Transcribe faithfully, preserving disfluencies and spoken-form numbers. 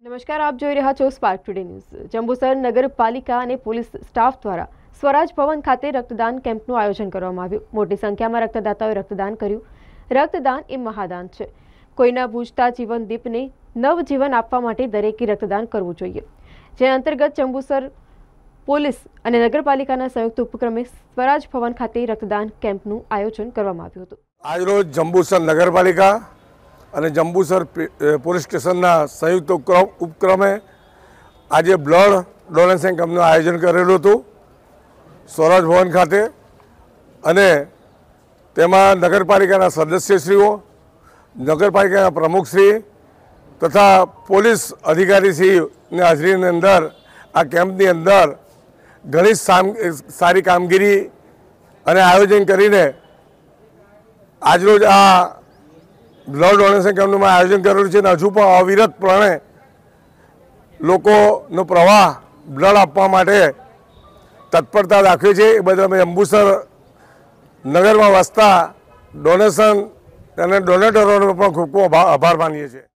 નમસ્કાર, આપ જોઈ રહ્યા છો સ્પાર્ક ટુડે ન્યૂઝ। જંબુસર નગરપાલિકા અને પોલીસ સ્ટાફ દ્વારા સ્વરાજ ભવન ખાતે રક્તદાન કેમ્પનું આયોજન કરવામાં આવ્યું। મોટી સંખ્યામાં રક્તદાતાઓએ રક્તદાન કર્યું। રક્તદાન એ મહાદાન છે। કોઈના બુઝતા જીવન દીપને નવજીવન આપવા માટે દરેકે રક્તદાન કરવું જોઈએ। જે અંતર્ગત જંબુસર પોલીસ અને નગરપાલિકાના સંયુક્ત ઉપક્રમે સ્વરાજ ભવન ખાતે રક્તદાન કેમ્પનું આયોજન કરવામાં આવ્યું હતું। આજરોજ જંબુસર નગરપાલિકા અને જંબુસર પોલીસ સ્ટેશનના સંયુક્ત ઉપક્રમે આજે બ્લડ ડોનેશન કેમ્પનું આયોજન કરેલું હતું સ્વરાજ ભવન ખાતે। અને તેમાં નગરપાલિકાના સદસ્યશ્રીઓ, નગરપાલિકાના પ્રમુખશ્રી તથા પોલીસ અધિકારીશ્રીની હાજરીની અંદર આ કેમ્પની અંદર ઘણી સારી કામગીરી અને આયોજન કરીને આજરોજ આ બ્લડ ડોનેશન કેમ્પનું આયોજન કરેલું છે। અને હજુ પણ અવિરતપણે લોકોનો પ્રવાહ બ્લડ આપવા માટે તત્પરતા દાખવે છે। એ બદલ અમે જંબુસર નગરમાં વસતા ડોનેશન અને ડોનેટરોનો પણ ખૂબ ખૂબ આભાર માનીએ છીએ।